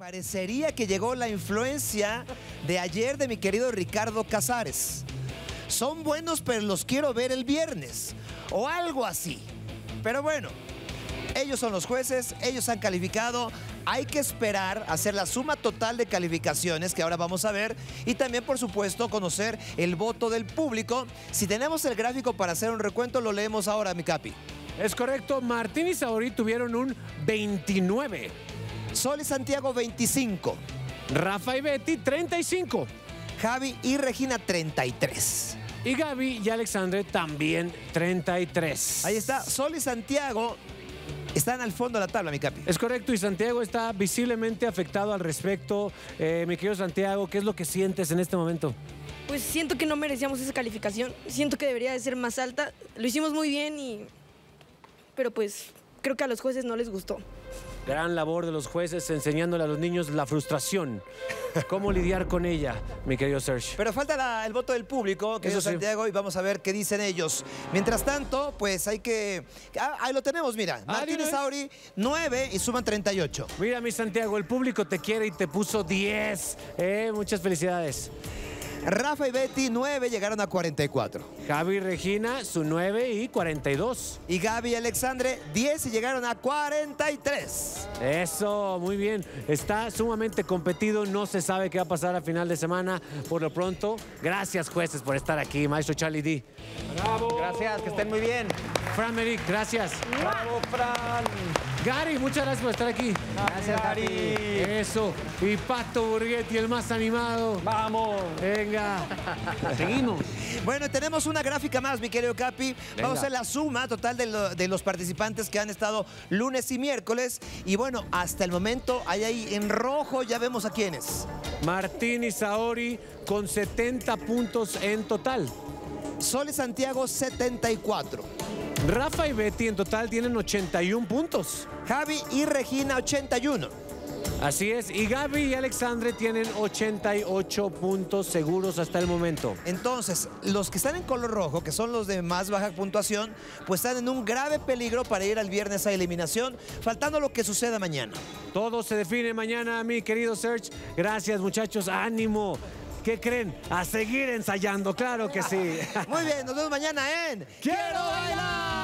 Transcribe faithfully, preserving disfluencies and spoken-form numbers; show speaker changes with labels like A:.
A: Parecería que llegó la influencia de ayer de mi querido Ricardo Casares. Son buenos, pero los quiero ver el viernes. O algo así. Pero bueno, ellos son los jueces, ellos han calificado. Hay que esperar a hacer la suma total de calificaciones que ahora vamos a ver. Y también, por supuesto, conocer el voto del público. Si tenemos el gráfico para hacer un recuento, lo leemos ahora, mi capi.
B: Es correcto, Martín y Saori tuvieron un veintinueve.
A: Sol y Santiago, veinticinco.
B: Rafa y Betty, treinta y cinco.
A: Javi y Regina, treinta y tres.
B: Y Gaby y Alexandre también treinta y tres.
A: Ahí está, Sol y Santiago están al fondo de la tabla, mi capi.
B: Es correcto, y Santiago está visiblemente afectado al respecto. Eh, mi querido Santiago, ¿qué es lo que sientes en este momento?
C: Pues siento que no merecíamos esa calificación. Siento que debería de ser más alta. Lo hicimos muy bien, y... pero pues creo que a los jueces no les gustó.
B: Gran labor de los jueces enseñándole a los niños la frustración. ¿Cómo lidiar con ella, mi querido Serge?
A: Pero falta la, el voto del público, que es
B: sí.
A: Santiago, y vamos a ver qué dicen ellos. Mientras tanto, pues hay que... Ah, ahí lo tenemos, mira.
B: Ah,
A: Martín y Saori, nueve y suman treinta y ocho.
B: Mira, mi Santiago, el público te quiere y te puso diez. Eh, muchas felicidades.
A: Rafa y Betty, nueve, llegaron a cuarenta y cuatro.
B: Javi y Regina, su nueve y cuarenta y dos.
A: Y Gaby y Alexandre, diez y llegaron a cuarenta y tres.
B: Eso, muy bien. Está sumamente competido, no se sabe qué va a pasar a final de semana. Por lo pronto, gracias, jueces, por estar aquí. Maestro Charlie D.
D: ¡Bravo! Gracias, que estén muy bien.
B: Fran Merrick, gracias.
D: ¡Bravo, Fran!
B: Gary, muchas gracias por estar aquí.
D: Gracias, Gary.
B: Eso. Y Pato Burguetti, el más animado.
D: ¡Vamos!
B: Venga. Seguimos.
A: Bueno, tenemos una gráfica más, mi querido Capi.
D: Venga.
A: Vamos a hacer la suma total de, lo, de los participantes que han estado lunes y miércoles. Y bueno, hasta el momento, hay ahí en rojo, ya vemos a quiénes.
B: Martín y Saori con setenta puntos en total.
A: Sol y Santiago, setenta y cuatro.
B: Rafa y Betty en total tienen ochenta y un puntos.
A: Javi y Regina, ochenta y uno.
B: Así es, y Gaby y Alexandre tienen ochenta y ocho puntos seguros hasta el momento.
A: Entonces, los que están en color rojo, que son los de más baja puntuación, pues están en un grave peligro para ir al viernes a eliminación, faltando lo que suceda mañana.
B: Todo se define mañana, mi querido Serge. Gracias, muchachos, ánimo. ¿Qué creen? A seguir ensayando, claro que sí.
A: Muy bien, nos vemos mañana en
B: ¡Quiero bailar!